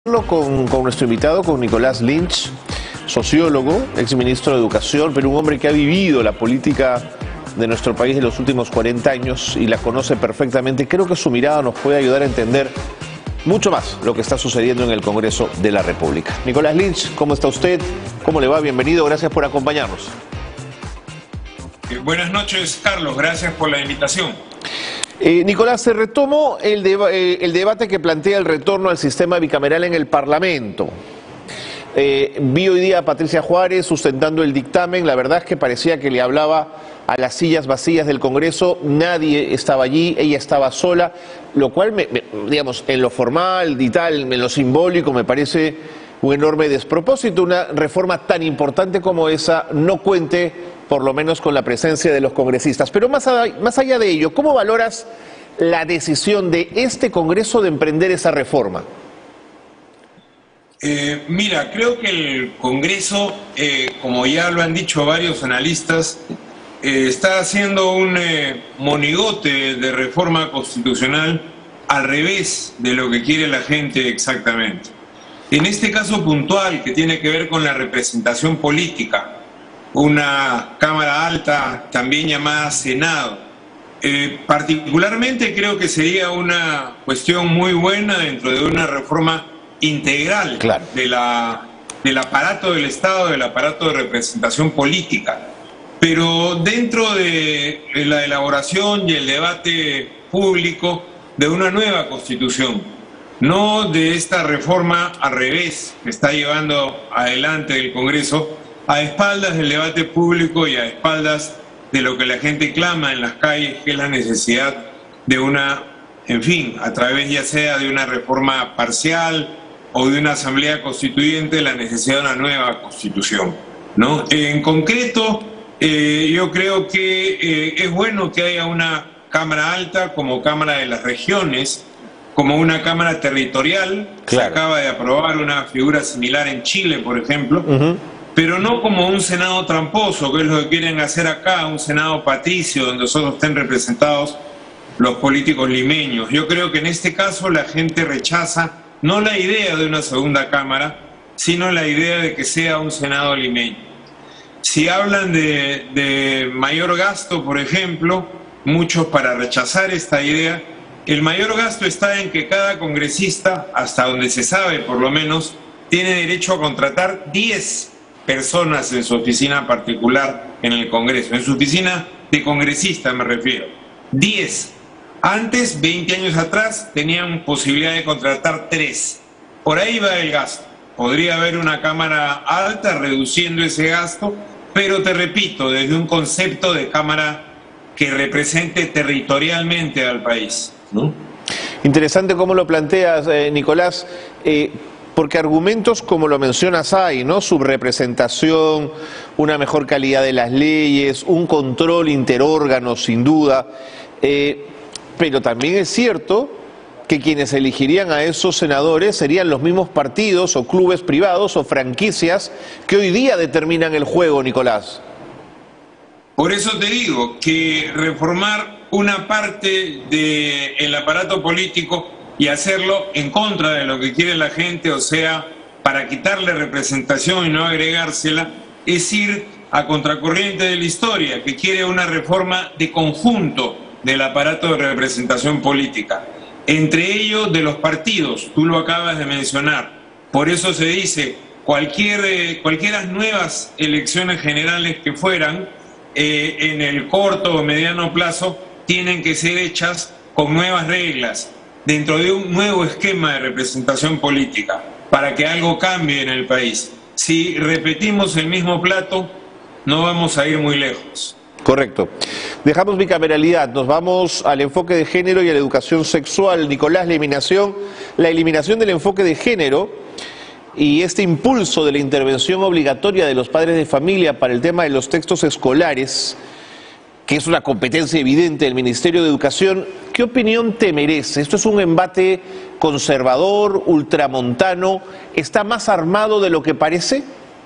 Con nuestro invitado, con Nicolás Lynch, sociólogo, exministro de Educación, pero un hombre que ha vivido la política de nuestro país en los últimos 40 años y la conoce perfectamente. Creo que su mirada nos puede ayudar a entender mucho más lo que está sucediendo en el Congreso de la República. Nicolás Lynch, ¿cómo está usted? ¿Cómo le va? Bienvenido, gracias por acompañarnos. Buenas noches, Carlos, gracias por la invitación. Nicolás, se retomó el debate que plantea el retorno al sistema bicameral en el Parlamento. Vi hoy día a Patricia Juárez sustentando el dictamen. La verdad es que parecía que le hablaba a las sillas vacías del Congreso. Nadie estaba allí, ella estaba sola, lo cual, digamos, en lo formal y tal, en lo simbólico, me parece un enorme despropósito. Una reforma tan importante como esa no cuente por lo menos con la presencia de los congresistas. Pero más allá de ello, ¿cómo valoras la decisión de este Congreso de emprender esa reforma? Mira, creo que el Congreso, como ya lo han dicho varios analistas, está haciendo un monigote de reforma constitucional al revés de lo que quiere la gente exactamente. En este caso puntual, que tiene que ver con la representación política, una Cámara Alta, también llamada Senado. Particularmente creo que sería una cuestión muy buena dentro de una reforma integral, claro, del aparato del Estado, del aparato de representación política. Pero dentro de la elaboración y el debate público de una nueva Constitución, no de esta reforma al revés que está llevando adelante el Congreso, a espaldas del debate público y a espaldas de lo que la gente clama en las calles, que es la necesidad de una, en fin, a través ya sea de una reforma parcial o de una asamblea constituyente, la necesidad de una nueva constitución, ¿no? En concreto, yo creo que es bueno que haya una Cámara Alta como Cámara de las Regiones, como una Cámara Territorial. Claro. Se acaba de aprobar una figura similar en Chile, por ejemplo, pero no como un Senado tramposo, que es lo que quieren hacer acá, un Senado patricio, donde solo estén representados los políticos limeños. Yo creo que en este caso la gente rechaza no la idea de una segunda Cámara, sino la idea de que sea un Senado limeño. Si hablan de mayor gasto, por ejemplo, muchos para rechazar esta idea, el mayor gasto está en que cada congresista, hasta donde se sabe por lo menos, tiene derecho a contratar 10 personas en su oficina particular en el Congreso, en su oficina de congresista me refiero. 10. Antes, 20 años atrás, tenían posibilidad de contratar 3. Por ahí va el gasto. Podría haber una Cámara Alta reduciendo ese gasto, pero te repito, desde un concepto de Cámara que represente territorialmente al país, ¿no? Interesante cómo lo planteas, Nicolás, porque argumentos como lo mencionas hay, ¿no? Subrepresentación, una mejor calidad de las leyes, un control interórgano sin duda, pero también es cierto que quienes elegirían a esos senadores serían los mismos partidos o clubes privados o franquicias que hoy día determinan el juego, Nicolás. Por eso te digo que reformar una parte del aparato político y hacerlo en contra de lo que quiere la gente, o sea, para quitarle representación y no agregársela, es ir a contracorriente de la historia, que quiere una reforma de conjunto del aparato de representación política, entre ellos de los partidos, tú lo acabas de mencionar. Por eso se dice, cualquiera nuevas elecciones generales que fueran, en el corto o mediano plazo, tienen que ser hechas con nuevas reglas, dentro de un nuevo esquema de representación política, para que algo cambie en el país. Si repetimos el mismo plato, no vamos a ir muy lejos. Correcto. Dejamos bicameralidad, nos vamos al enfoque de género y a la educación sexual. Nicolás, la eliminación del enfoque de género y este impulso de la intervención obligatoria de los padres de familia para el tema de los textos escolares, que es una competencia evidente del Ministerio de Educación, ¿qué opinión te merece? ¿Esto es un embate conservador, ultramontano? ¿Está más armado de lo que parece?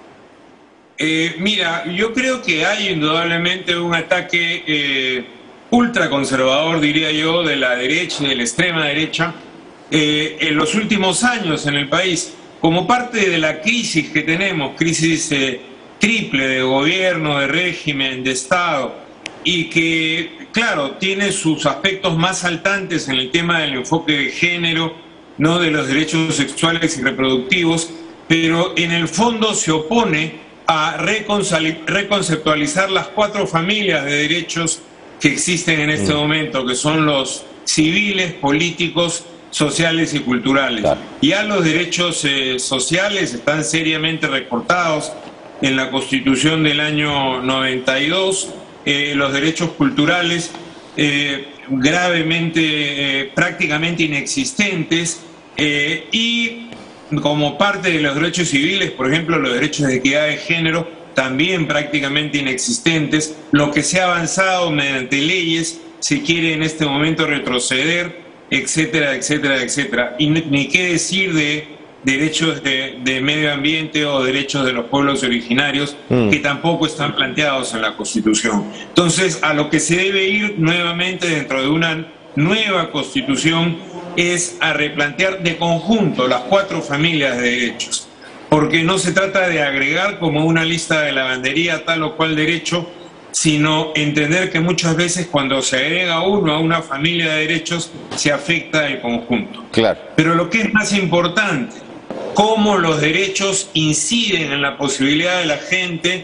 Mira, yo creo que hay indudablemente un ataque ultraconservador, diría yo, de la derecha y de la extrema derecha en los últimos años en el país, como parte de la crisis que tenemos, crisis triple de gobierno, de régimen, de Estado, y que, claro, tiene sus aspectos más saltantes en el tema del enfoque de género, no de los derechos sexuales y reproductivos, pero en el fondo se opone a reconceptualizar las 4 familias de derechos que existen en este momento, que son los civiles, políticos, sociales y culturales. Claro. Ya los derechos sociales están seriamente recortados en la Constitución del año 92, los derechos culturales gravemente, prácticamente inexistentes, y como parte de los derechos civiles, por ejemplo, los derechos de equidad de género, también prácticamente inexistentes. Lo que se ha avanzado mediante leyes se quiere en este momento retroceder, etcétera, etcétera, etcétera. Y ni qué decir de derechos de medio ambiente o derechos de los pueblos originarios, que tampoco están planteados en la Constitución. Entonces, a lo que se debe ir nuevamente dentro de una nueva Constitución es a replantear de conjunto las 4 familias de derechos, porque no se trata de agregar como una lista de lavandería tal o cual derecho, sino entender que muchas veces cuando se agrega uno a una familia de derechos se afecta el conjunto. Claro. Pero lo que es más importante, cómo los derechos inciden en la posibilidad de la gente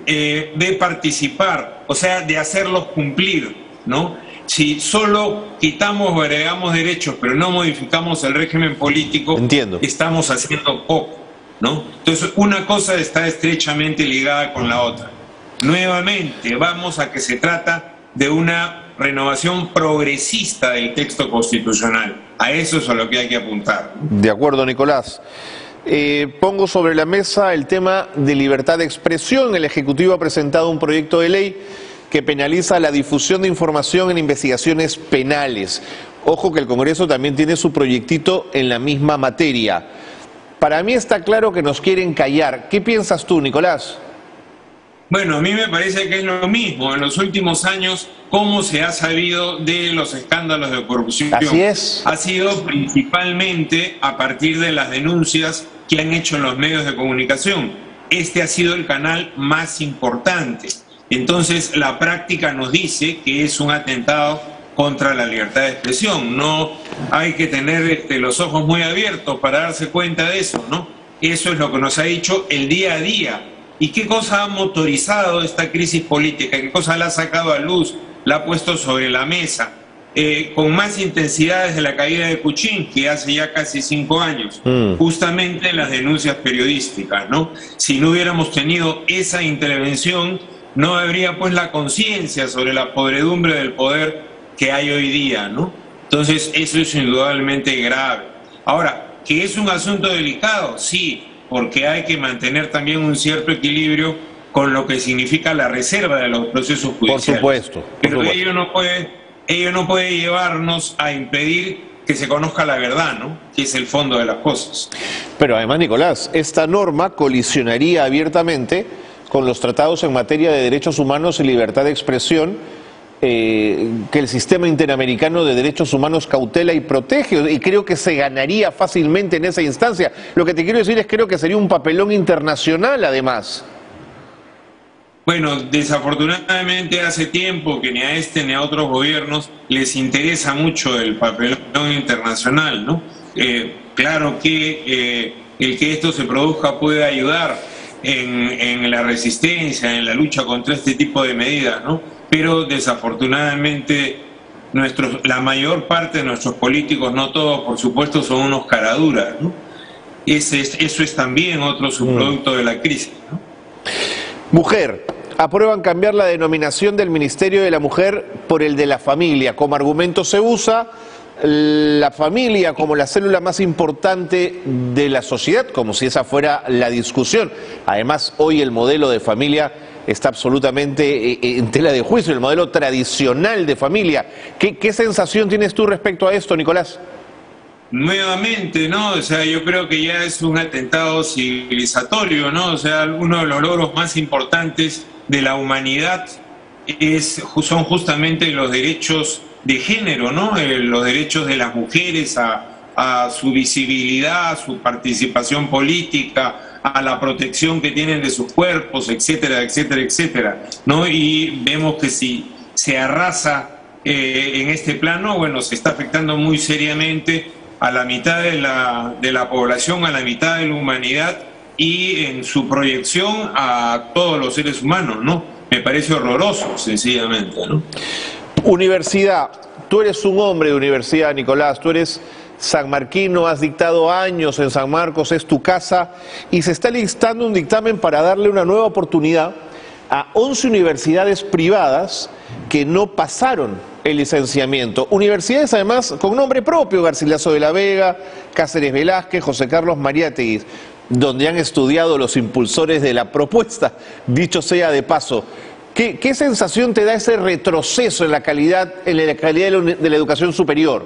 de participar, o sea, de hacerlos cumplir, ¿no? Si solo quitamos o agregamos derechos, pero no modificamos el régimen político, estamos haciendo poco, ¿no? Entonces, una cosa está estrechamente ligada con la otra. Nuevamente, vamos a que se trata de una renovación progresista del texto constitucional. A eso es a lo que hay que apuntar. De acuerdo, Nicolás. Pongo sobre la mesa el tema de libertad de expresión. El Ejecutivo ha presentado un proyecto de ley que penaliza la difusión de información en investigaciones penales. Ojo que el Congreso también tiene su proyectito en la misma materia. Para mí está claro que nos quieren callar. ¿Qué piensas tú, Nicolás? Bueno, a mí me parece que es lo mismo. En los últimos años, ¿cómo se ha sabido de los escándalos de corrupción? Así es. Ha sido principalmente a partir de las denuncias que han hecho en los medios de comunicación. Este ha sido el canal más importante. Entonces, la práctica nos dice que es un atentado contra la libertad de expresión. No hay que tener los ojos muy abiertos para darse cuenta de eso, ¿no? Eso es lo que nos ha dicho el día a día. ¿Y qué cosa ha motorizado esta crisis política? ¿Qué cosa la ha sacado a luz? La ha puesto sobre la mesa. Con más intensidad desde la caída de Kuchín, que hace ya casi 5 años. Justamente las denuncias periodísticas, ¿no? Si no hubiéramos tenido esa intervención, no habría pues la conciencia sobre la podredumbre del poder que hay hoy día, ¿no? Entonces eso es indudablemente grave. Ahora, ¿que es un asunto delicado? Sí, porque hay que mantener también un cierto equilibrio con lo que significa la reserva de los procesos judiciales. Por supuesto. Pero ello no puede llevarnos a impedir que se conozca la verdad, ¿no? Que es el fondo de las cosas. Pero además, Nicolás, esta norma colisionaría abiertamente con los tratados en materia de derechos humanos y libertad de expresión que el sistema interamericano de derechos humanos cautela y protege, y creo que se ganaría fácilmente en esa instancia. Lo que te quiero decir es que creo que sería un papelón internacional, además. Bueno, desafortunadamente hace tiempo que ni a este ni a otros gobiernos les interesa mucho el papelón internacional, ¿no? Claro que el que esto se produzca puede ayudar en la resistencia, en la lucha contra este tipo de medidas, ¿no? Pero desafortunadamente la mayor parte de nuestros políticos, no todos por supuesto, son unos caraduras, ¿no? Eso es también otro subproducto de la crisis, ¿no? Mujer, aprueban cambiar la denominación del Ministerio de la Mujer por el de la familia. Como argumento se usa la familia como la célula más importante de la sociedad, como si esa fuera la discusión. Además, hoy el modelo de familia está absolutamente en tela de juicio, el modelo tradicional de familia. ¿Qué sensación tienes tú respecto a esto, Nicolás? Nuevamente, ¿no? O sea, yo creo que ya es un atentado civilizatorio, ¿no? O sea, uno de los logros más importantes de la humanidad son justamente los derechos de género, ¿no? Los derechos de las mujeres a a su visibilidad, a su participación política, a la protección que tienen de sus cuerpos, etcétera, etcétera, etcétera, ¿no? Y vemos que si se arrasa en este plano, bueno, se está afectando muy seriamente a la mitad de la población, a la mitad de la humanidad y en su proyección a todos los seres humanos, ¿no? Me parece horroroso, sencillamente, ¿no? Universidad, tú eres un hombre de universidad, Nicolás, tú eres sanmarquino, has dictado años en San Marcos, es tu casa, y se está listando un dictamen para darle una nueva oportunidad a 11 universidades privadas que no pasaron el licenciamiento. Universidades además con nombre propio, Garcilaso de la Vega, Cáceres Velázquez, José Carlos Mariátegui, donde han estudiado los impulsores de la propuesta, dicho sea de paso. ¿Qué sensación te da ese retroceso en la calidad de la educación superior?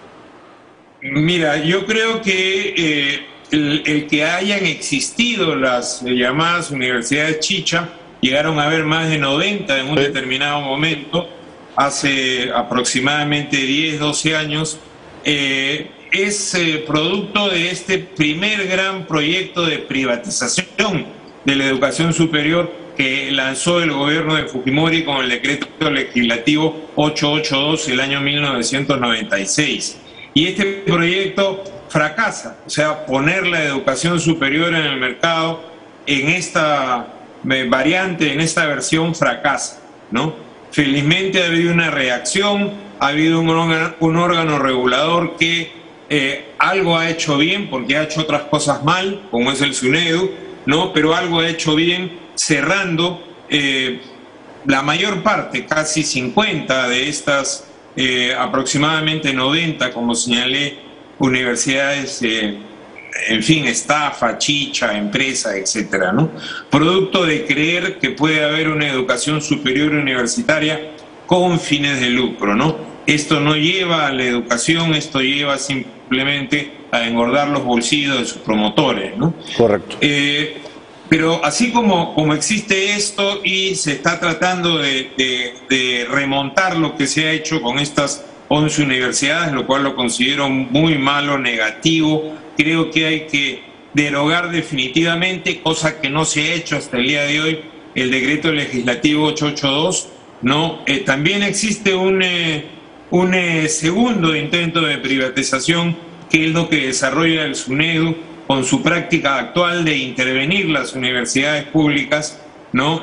Mira, yo creo que el que hayan existido las llamadas universidades chicha, llegaron a haber más de 90 en un determinado momento, hace aproximadamente 10, 12 años, es producto de este primer gran proyecto de privatización de la educación superior que lanzó el gobierno de Fujimori con el decreto legislativo 882 el año 1996. Y este proyecto fracasa, o sea, poner la educación superior en el mercado en esta variante, en esta versión fracasa, ¿no? Felizmente ha habido una reacción, ha habido un órgano regulador que algo ha hecho bien, porque ha hecho otras cosas mal, como es el SUNEDU, ¿no? Pero algo ha hecho bien cerrando la mayor parte, casi 50 de estas aproximadamente 90, como señalé, universidades, en fin, estafa, chicha, empresa, etcétera, ¿no? Producto de creer que puede haber una educación superior universitaria con fines de lucro, ¿no? Esto no lleva a la educación, esto lleva simplemente a engordar los bolsillos de sus promotores, ¿no? Correcto. Pero así como existe esto y se está tratando de remontar lo que se ha hecho con estas 11 universidades, lo cual lo considero muy malo, negativo, creo que hay que derogar definitivamente, cosa que no se ha hecho hasta el día de hoy, el decreto legislativo 882, ¿no? También existe un segundo intento de privatización, que es lo que desarrolla el SUNEDU con su práctica actual de intervenir las universidades públicas, ¿no?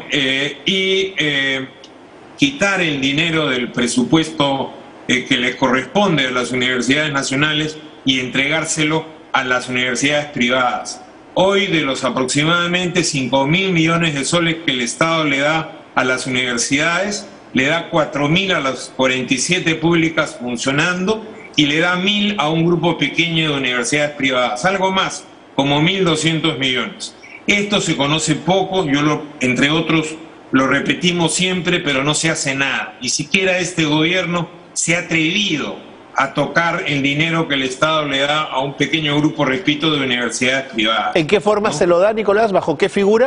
Quitar el dinero del presupuesto que les corresponde a las universidades nacionales y entregárselo a las universidades privadas. Hoy, de los aproximadamente 5.000 millones de soles que el Estado le da a las universidades, le da 4.000 a las 47 públicas funcionando y le da 1.000 a un grupo pequeño de universidades privadas, algo más, como 1.200 millones. Esto se conoce poco, entre otros, lo repetimos siempre, pero no se hace nada. Ni siquiera este gobierno se ha atrevido a tocar el dinero que el Estado le da a un pequeño grupo, repito, de universidades privadas. ¿En qué forma se lo da, Nicolás? ¿Bajo qué figura?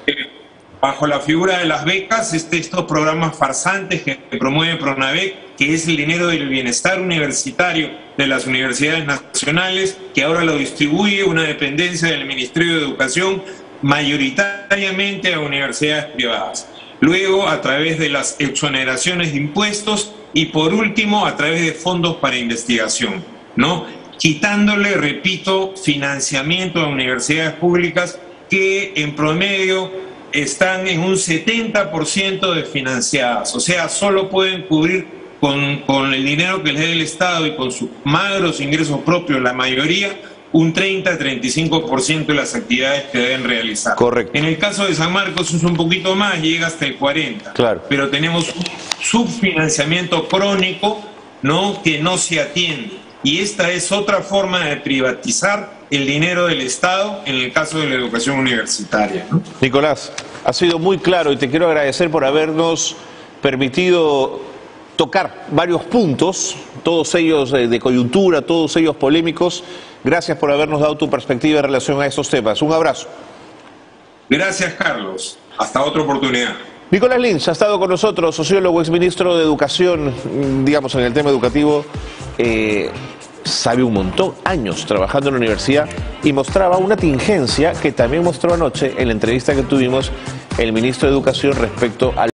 Bajo la figura de las becas, estos programas farsantes que promueve Pronavec, que es el dinero del bienestar universitario de las universidades nacionales, que ahora lo distribuye una dependencia del Ministerio de Educación mayoritariamente a universidades privadas. Luego, a través de las exoneraciones de impuestos y, por último, a través de fondos para investigación, ¿no? Quitándole, repito, financiamiento a universidades públicas que en promedio están en un 70% desfinanciadas, o sea, solo pueden cubrir con el dinero que les dé el Estado y con sus magros ingresos propios, la mayoría, un 30-35% de las actividades que deben realizar. Correcto. En el caso de San Marcos es un poquito más, llega hasta el 40%. Claro. Pero tenemos un subfinanciamiento crónico, ¿no?, que no se atiende. Y esta es otra forma de privatizar el dinero del Estado en el caso de la educación universitaria, ¿no? Nicolás, ha sido muy claro y te quiero agradecer por habernos permitido tocar varios puntos, todos ellos de coyuntura, todos ellos polémicos. Gracias por habernos dado tu perspectiva en relación a estos temas. Un abrazo. Gracias, Carlos. Hasta otra oportunidad. Nicolás Lynch ha estado con nosotros, sociólogo, exministro de Educación, digamos, en el tema educativo. sabe un montón, años trabajando en la universidad, y mostraba una tingencia que también mostró anoche en la entrevista que tuvimos el ministro de Educación respecto al